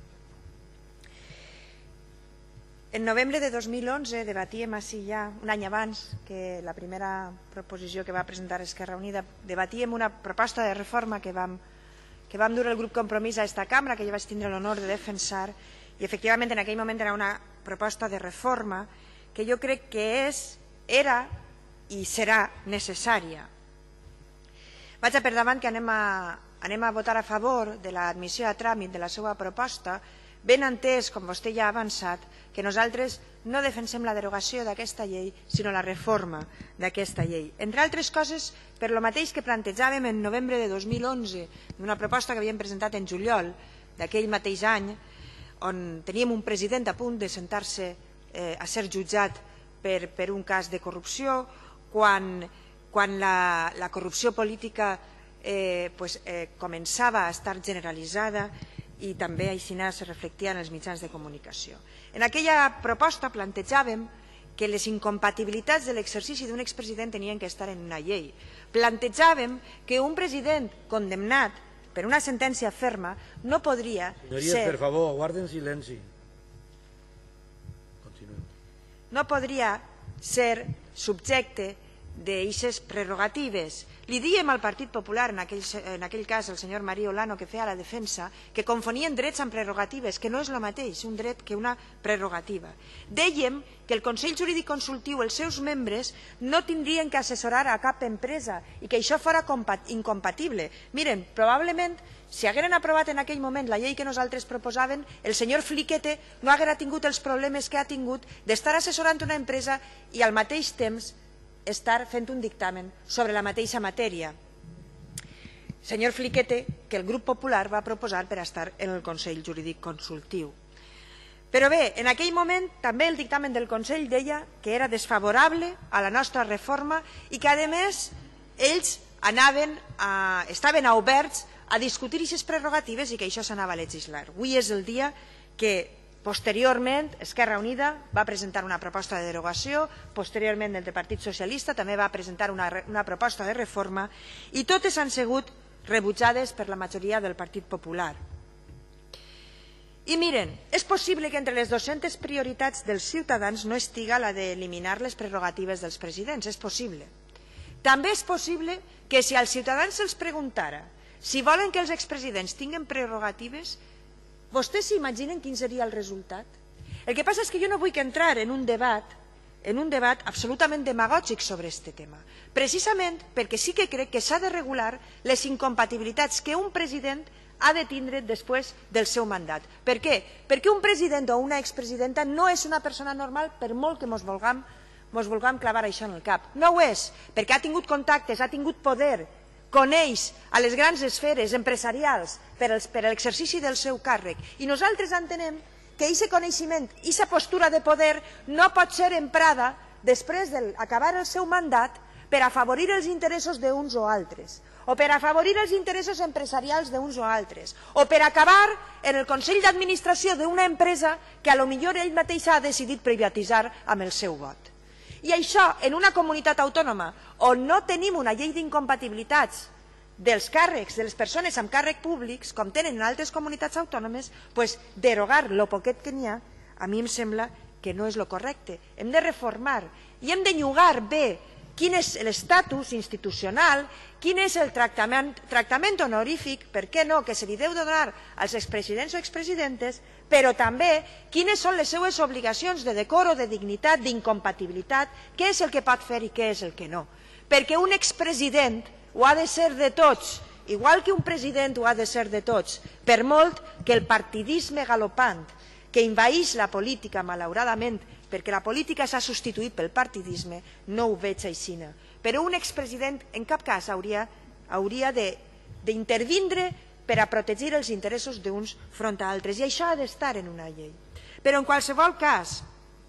En novembre de dos mil onze debatíem així ja, un any abans que la primera proposició que va presentar Esquerra Unida, debatíem una proposta de reforma que vam, que vam dur el grup Compromís a esta cambra, que jo vaig tindre l'honor de defensar, i efectivament en aquell moment era una proposta de reforma que jo crec que és, era i serà necessària. Vaig a per davant que anem a anem a votar a favor de l'admissió a tràmit de la seva proposta, ben entès, com vostè ja ha avançat, que nosaltres no defensem la derogació d'aquesta llei, sinó la reforma d'aquesta llei. Entre altres coses, per lo mateix que plantejàvem en novembre de dos mil onze, d'una proposta que havíem presentat en juliol d'aquell mateix any, on teníem un president a punt de sentar-se eh, a ser jutjat per, per un cas de corrupció, quan, quan la, la corrupció política Eh, pues, eh, començava a estar generalitzada i també així se reflectia en els mitjans de comunicació. En aquella proposta plantejàvem que les incompatibilitats de l'exercici d'un expresident tenien que estar en una llei. Plantejàvem que un president condemnat per una sentència ferma no podria Senyories, ser... per favor, guarden silenci. Continuem. No podria ser subjecte d'eixes prerrogatives. Li diem al Partit Popular, en aquell, en aquell cas el senyor María Olano, que feia la defensa, que confonien drets amb prerrogatives, que no és el mateix un dret que una prerrogativa. Dèiem que el Consell Jurídic Consultiu, els seus membres, no tindrien que assessorar a cap empresa i que això fora incompatible. Miren, probablement, si hagueren aprovat en aquell moment la llei que nosaltres proposàvem, el senyor Fliquete no haguera tingut els problemes que ha tingut d'estar assessorant una empresa i al mateix temps estar fent un dictamen sobre la mateixa matèria. Senyor Fliquete, que el grup popular va proposar per estar en el Consell Jurídic Consultiu. Però bé, en aquell moment també el dictamen del Consell deia que era desfavorable a la nostra reforma i que, a més, ells anaven a, estaven oberts a discutir aquestes prerrogatives i que això s'anava a legislar. Avui és el dia que posteriorment Esquerra Unida va presentar una proposta de derogació, posteriorment el Partit Socialista també va presentar una, una proposta de reforma i totes han sigut rebutjades per la majoria del Partit Popular. I miren, és possible que entre les dues-centes prioritats dels ciutadans no estiga la d'eliminar les prerrogatives dels presidents, és possible. També és possible que si als ciutadans se'ls preguntara si volen que els expresidents tinguin prerrogatives, vostès s'imaginen quin seria el resultat? El que passa és que jo no vull entrar en un debat en un debat absolutament demagògic sobre aquest tema, precisament perquè sí que crec que s'ha de regular les incompatibilitats que un president ha de tindre després del seu mandat. Per què? Perquè un president o una expresidenta no és una persona normal per molt que ens vulguem, ens vulguem clavar això en el cap. No ho és, perquè ha tingut contactes, ha tingut poder, coneix a les grans esferes empresarials per l'exercici del seu càrrec. I nosaltres entenem que aquest coneixement, aquesta postura de poder no pot ser emprada després d'acabar el seu mandat per afavorir els interessos d'uns o altres, o per afavorir els interessos empresarials d'uns o altres, o per acabar en el Consell d'Administració d'una empresa que a lo millor ell mateix ha decidit privatitzar amb el seu vot. I això, en una comunitat autònoma on no tenim una llei d'incompatibilitats dels càrrecs, de les persones amb càrrec públics, com tenen en altres comunitats autònomes, doncs derogar lo poquet que n'hi ha, a mi em sembla que no és el correcte. Hem de reformar i hem de llogar bé quin és l'estatus institucional, quin és el tractament, tractament honorífic, per què no, que se li deu donar als expresidents o expresidentes, però també quines són les seues obligacions de decoro, de dignitat, d'incompatibilitat, què és el que pot fer i què és el que no. Perquè un expresident ho ha de ser de tots, igual que un president ho ha de ser de tots, per molt que el partidisme galopant que envaeix la política, malauradament, perquè la política s'ha substituït pel partidisme, no ho veig així. Però un expresident en cap cas hauria, hauria d'intervindre per a protegir els interessos d'uns front a altres, i això ha d'estar en una llei. Però en qualsevol cas,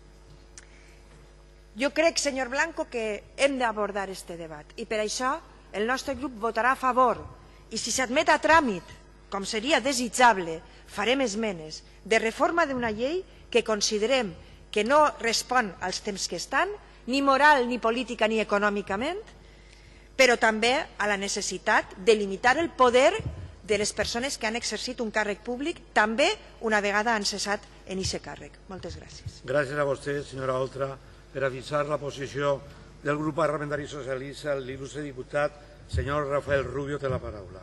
jo crec, senyor Blanco, que hem d'abordar aquest debat, i per això el nostre grup votarà a favor, i si s'admet a tràmit, com seria desitjable, farem esmenes de reforma d'una llei que considerem que no respon als temps que estan, ni moral, ni política, ni econòmicament, però també a la necessitat de limitar el poder de les persones que han exercit un càrrec públic, també una vegada han cessat en aquest càrrec. Moltes gràcies. Gràcies a vostè, senyora Oltra, per avisar la posició del grup parlamentari socialista. L'il·lustre diputat, senyor Rafael Rubio, té la paraula.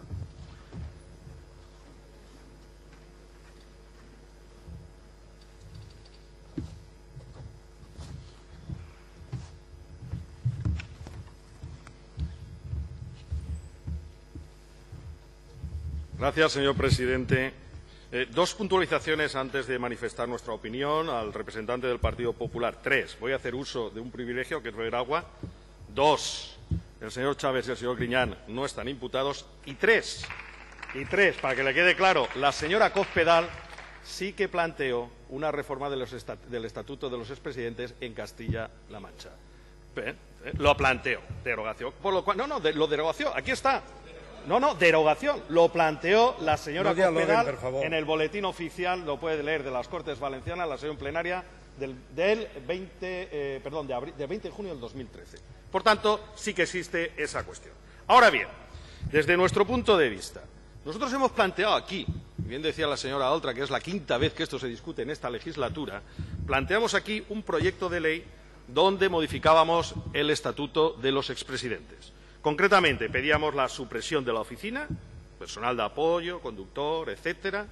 Gracias, señor presidente. Eh, dos puntualizaciones antes de manifestar nuestra opinión al representante del Partido Popular. Tres. Voy a hacer uso de un privilegio, que es beber agua. Dos. El señor Chávez y el señor Griñán no están imputados. Y tres. Y tres, para que le quede claro, la señora Cospedal sí que planteó una reforma de los estat del Estatuto de los Expresidentes en Castilla-La Mancha. ¿Eh? ¿Eh? Lo planteó. Derogación. Por lo cual, no, no, de, lo derogación. Aquí está. No, no, derogación. Lo planteó la señora no Cospedal en el boletín oficial, lo puede leer, de las Cortes Valencianas, la sesión plenaria del, del, veinte, eh, perdón, de abril, del veinte de junio del dos mil trece. Por tanto, sí que existe esa cuestión. Ahora bien, desde nuestro punto de vista, nosotros hemos planteado aquí, bien decía la señora Oltra, que es la quinta vez que esto se discute en esta legislatura, planteamos aquí un proyecto de ley donde modificábamos el estatuto de los expresidentes. Concretamente, pedíamos la supresión de la oficina, personal de apoyo, conductor, etcétera.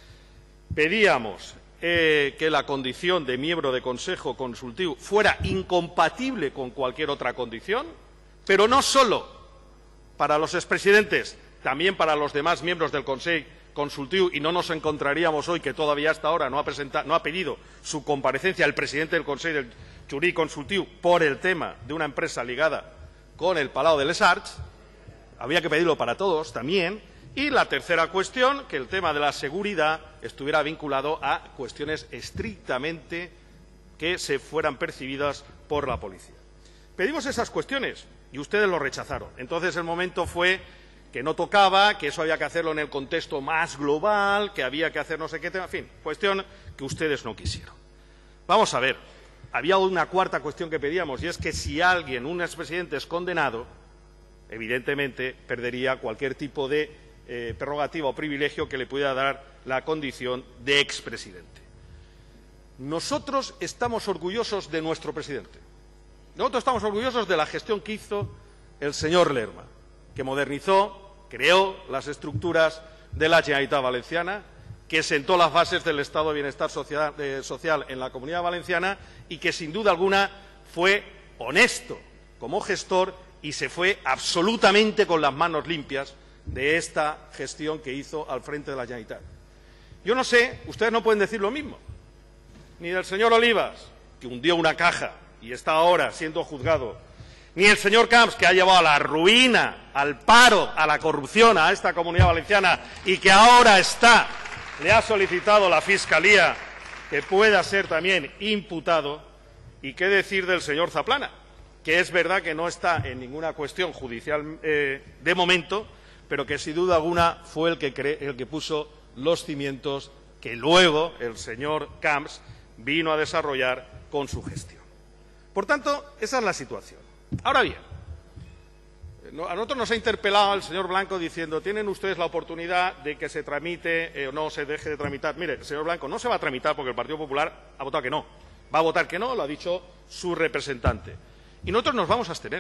Pedíamos eh, que la condición de miembro de Consejo Consultivo fuera incompatible con cualquier otra condición, pero no solo para los expresidentes, también para los demás miembros del Consejo Consultivo, y no nos encontraríamos hoy que todavía hasta ahora no ha, presentado, no ha pedido su comparecencia el presidente del Consejo del Jurí Consultivo por el tema de una empresa ligada con el Palau de les Arts. Había que pedirlo para todos también. Y la tercera cuestión, que el tema de la seguridad estuviera vinculado a cuestiones estrictamente que se fueran percibidas por la policía. Pedimos esas cuestiones y ustedes lo rechazaron. Entonces el momento fue que no tocaba, que eso había que hacerlo en el contexto más global, que había que hacer no sé qué tema, en fin, cuestión que ustedes no quisieron. Vamos a ver, había una cuarta cuestión que pedíamos, y es que si alguien, un expresidente, es condenado, evidentemente perdería cualquier tipo de eh, prerrogativa o privilegio que le pudiera dar la condición de expresidente. Nosotros estamos orgullosos de nuestro presidente. Nosotros estamos orgullosos de la gestión que hizo el señor Lerma, que modernizó, creó las estructuras de la Generalitat Valenciana, que sentó las bases del Estado de Bienestar social, eh, social en la Comunidad Valenciana y que, sin duda alguna, fue honesto como gestor y se fue absolutamente con las manos limpias de esta gestión que hizo al frente de la Generalitat. Yo no sé, ustedes no pueden decir lo mismo, ni del señor Olivas, que hundió una caja y está ahora siendo juzgado, ni el señor Camps, que ha llevado a la ruina, al paro, a la corrupción a esta Comunidad Valenciana y que ahora está, le ha solicitado la Fiscalía que pueda ser también imputado. Y qué decir del señor Zaplana, que es verdad que no está en ninguna cuestión judicial eh, de momento, pero que sin duda alguna fue el que, cre el que puso los cimientos que luego el señor Camps vino a desarrollar con su gestión. Por tanto, esa es la situación. Ahora bien, a nosotros nos ha interpelado el señor Blanco diciendo tienen ustedes la oportunidad de que se tramite eh, o no se deje de tramitar. Mire, señor Blanco, no se va a tramitar porque el Partido Popular ha votado que no. Va a votar que no, lo ha dicho su representante. Y nosotros nos vamos a abstener.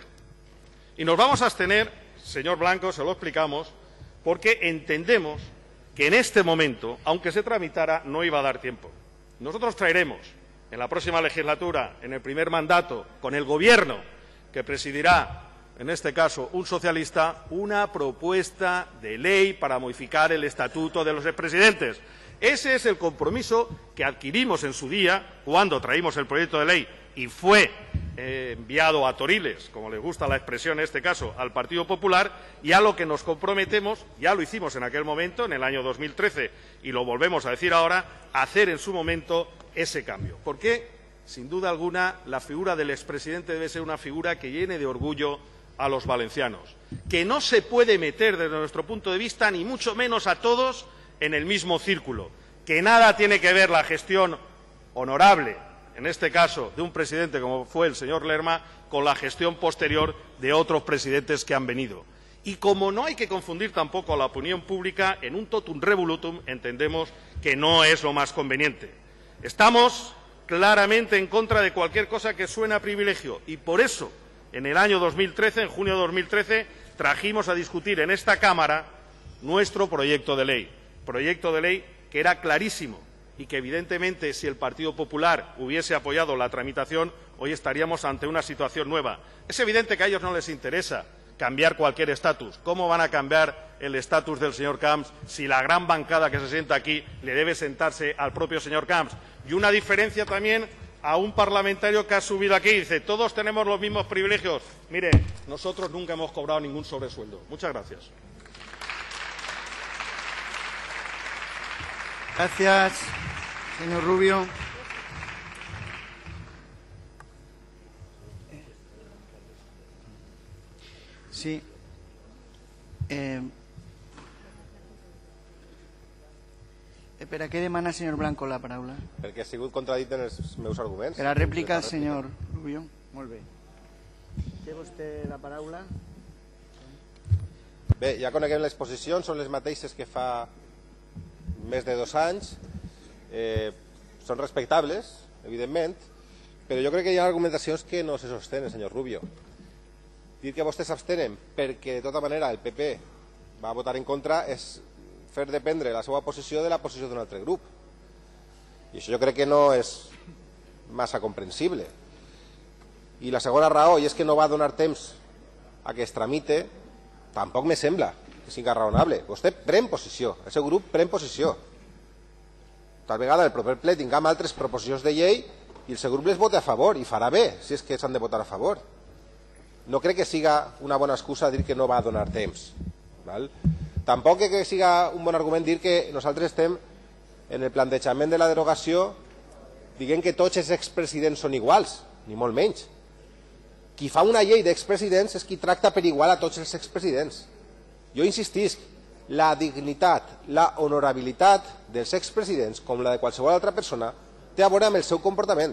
Y nos vamos a abstener, señor Blanco, se lo explicamos, porque entendemos que en este momento, aunque se tramitara, no iba a dar tiempo. Nosotros traeremos en la próxima legislatura, en el primer mandato, con el Gobierno que presidirá, en este caso, un socialista, una propuesta de ley para modificar el estatuto de los expresidentes. Ese es el compromiso que adquirimos en su día cuando traímos el proyecto de ley y fue eh, enviado a Toriles, como le gusta la expresión en este caso, al Partido Popular, y a lo que nos comprometemos, ya lo hicimos en aquel momento, en el año dos mil trece, y lo volvemos a decir ahora, hacer en su momento ese cambio. Porque, sin duda alguna, la figura del expresidente debe ser una figura que llene de orgullo a los valencianos, que no se puede meter desde nuestro punto de vista, ni mucho menos a todos, en el mismo círculo, que nada tiene que ver la gestión honorable, en este caso de un presidente como fue el señor Lerma, con la gestión posterior de otros presidentes que han venido. Y como no hay que confundir tampoco a la opinión pública, en un totum revolutum entendemos que no es lo más conveniente. Estamos claramente en contra de cualquier cosa que suene a privilegio y por eso en el año dos mil trece, en junio de dos mil trece, trajimos a discutir en esta Cámara nuestro proyecto de ley. Proyecto de ley que era clarísimo y que evidentemente si el Partido Popular hubiese apoyado la tramitación hoy estaríamos ante una situación nueva. Es evidente que a ellos no les interesa cambiar cualquier estatus. ¿Cómo van a cambiar el estatus del señor Camps si la gran bancada que se sienta aquí le debe sentarse al propio señor Camps? Y una diferencia también a un parlamentario que ha subido aquí y dice todos tenemos los mismos privilegios. Mire, nosotros nunca hemos cobrado ningún sobresueldo. Muchas gracias. Gracias, señor Rubio. Sí. Eh, per a què demana, senyor Blanco, la paraula? Perquè ha sigut contradit en els meus arguments. Per a rèplica, senyor Rubio. Molt bé. Té vostè la paraula. Bé, ja coneguem les posicions, són les mateixes que fa més de dos anys. Eh, són respectables, evidentment, però jo crec que hi ha argumentacions que no se sostenen, senyor Rubio. Dir que vostès s'abstenen perquè, de tota manera, el P P va votar en contra és fer dependre la seva posició de la posició d'un altre grup. I això jo crec que no és massa comprensible. I la segona raó, i és que no va donar temps a que es tramite, tampoc me sembla que sigui raonable. Vostè pren posició, el seu grup pren posició. Tal vegada el proper ple tinguem altres proposicions de llei i el seu grup les vota a favor, i farà bé, si és que s'han de votar a favor. No crec que siga una bona excusa dir que no va donar temps. Val? Tampoc crec que siga un bon argument dir que nosaltres estem en el plantejament de la derogació dient que tots els expresidents són iguals, ni molt menys. Qui fa una llei d'expresidents és qui tracta per igual a tots els expresidents. Jo insistisc, la dignitat, la honorabilitat dels expresidents, com la de qualsevol altra persona, té a veure amb el seu comportament.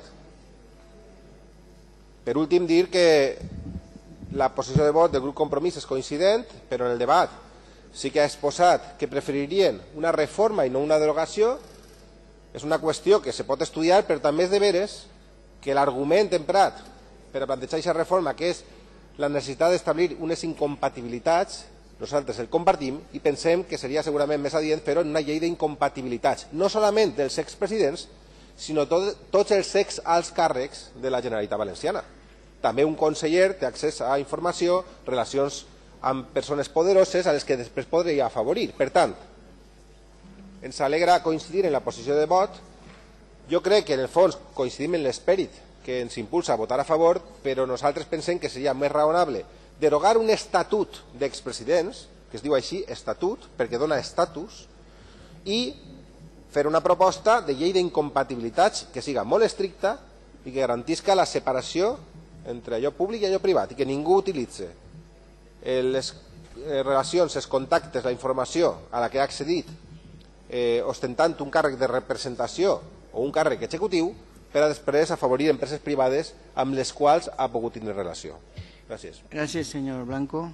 Per últim, dir que la posició de vot del grup Compromís és coincident, però en el debat sí que ha exposat que preferirien una reforma i no una derogació. És una qüestió que se pot estudiar, però també és de veres que l'argument emprat per a plantejar aquesta reforma, que és la necessitat d'establir unes incompatibilitats, nosaltres el compartim i pensem que seria segurament més adient fer-ho en una llei d'incompatibilitats, no solament dels expresidents, sinó tot, tots els ex alts càrrecs de la Generalitat Valenciana. També un conseller té accés a informació, relacions amb persones poderoses a les que després podria afavorir. Per tant, ens alegra coincidir en la posició de vot. Jo crec que en el fons coincidim en l'esperit que ens impulsa a votar a favor, però nosaltres pensem que seria més raonable derogar un estatut d'expresidents, que es diu així, estatut, perquè dona estatus, i fer una proposta de llei d'incompatibilitats que siga molt estricta i que garantisca la separació entre allò públic i allò privat, i que ningú utilitzi les relacions, els contactes, la informació a la que ha accedit eh, ostentant un càrrec de representació o un càrrec executiu per a després afavorir empreses privades amb les quals ha pogut tenir relació. Gràcies. Gràcies, senyor Blanco.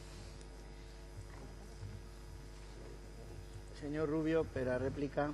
Señor Rubio, para réplica.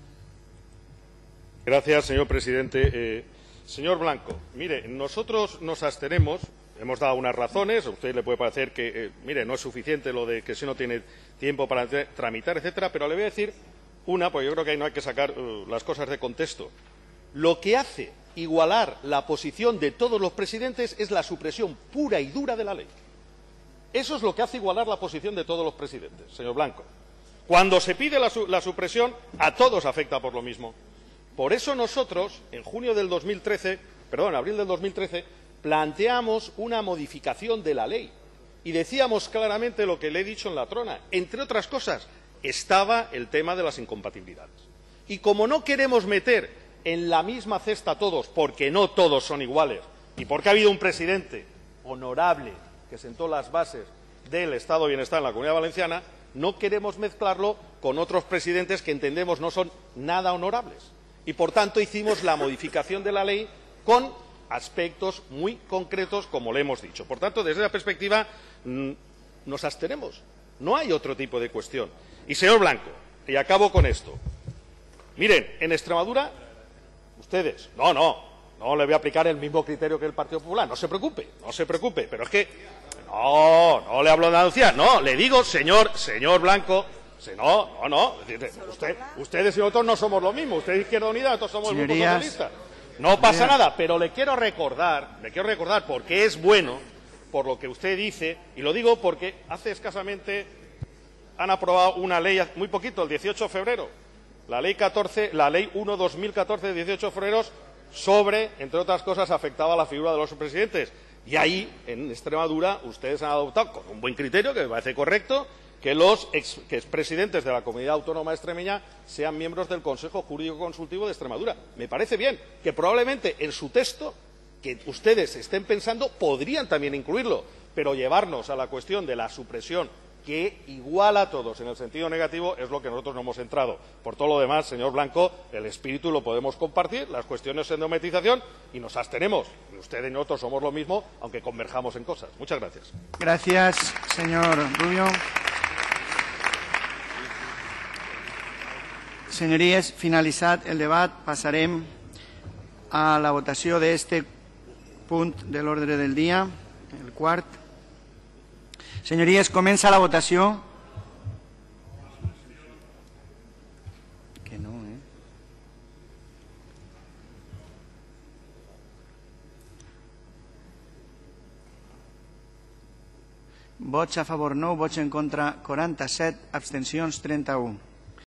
Gracias, señor presidente. Eh, señor Blanco, mire, nosotros nos abstenemos, hemos dado unas razones, a usted le puede parecer que, eh, mire, no es suficiente lo de que si no tiene tiempo para tramitar, etcétera, pero le voy a decir una, porque yo creo que ahí no hay que sacar uh, las cosas de contexto. Lo que hace igualar la posición de todos los presidentes es la supresión pura y dura de la ley. Eso es lo que hace igualar la posición de todos los presidentes, señor Blanco. Cuando se pide la, su la supresión, a todos afecta por lo mismo. Por eso nosotros, en junio del dos mil trece, perdón, abril del dos mil trece, planteamos una modificación de la ley y decíamos claramente lo que le he dicho en la trona. Entre otras cosas, estaba el tema de las incompatibilidades. Y como no queremos meter en la misma cesta a todos, porque no todos son iguales, y porque ha habido un presidente honorable que sentó las bases del Estado de Bienestar en la Comunidad Valenciana, no queremos mezclarlo con otros presidentes que entendemos no son nada honorables. Y, por tanto, hicimos la modificación de la ley con aspectos muy concretos, como le hemos dicho. Por tanto, desde esa perspectiva, nos abstenemos. No hay otro tipo de cuestión. Y, señor Blanco, y acabo con esto. Miren, en Extremadura, ustedes, no, no, no le voy a aplicar el mismo criterio que el Partido Popular. No se preocupe, no se preocupe. Pero es que, no, no le hablo de Andalucía. No, le digo, señor, señor Blanco, no, no, no. Usted, ustedes y nosotros no somos lo mismo. Usted es Izquierda Unida, nosotros somos el Grupo Socialista. No pasa nada, pero le quiero recordar, le quiero recordar porque es bueno, por lo que usted dice, y lo digo porque hace escasamente han aprobado una ley, muy poquito, el dieciocho de febrero, la ley catorce, la ley uno barra dos mil catorce de dieciocho de febrero sobre, entre otras cosas, afectaba a la figura de los presidentes. Y ahí, en Extremadura, ustedes han adoptado, con un buen criterio, que me parece correcto, que los ex, que expresidentes de la Comunidad Autónoma Extremeña sean miembros del Consejo Jurídico Consultivo de Extremadura. Me parece bien, que probablemente en su texto, que ustedes estén pensando, podrían también incluirlo, pero llevarnos a la cuestión de la supresión que iguala a todos en el sentido negativo es lo que nosotros no hemos entrado. Por todo lo demás, señor Blanco, el espíritu lo podemos compartir, las cuestiones en dometización y nos abstenemos. Usted y nosotros somos lo mismo, aunque converjamos en cosas. Muchas gracias. Gracias, señor Rubio. Senyories, finalitzat el debat, passarem a la votació d'aquest punt de l'ordre del dia, el quart. Senyories, comença la votació. Que no, eh? Vots a favor nou, vots en contra quaranta-set, abstencions trenta-u.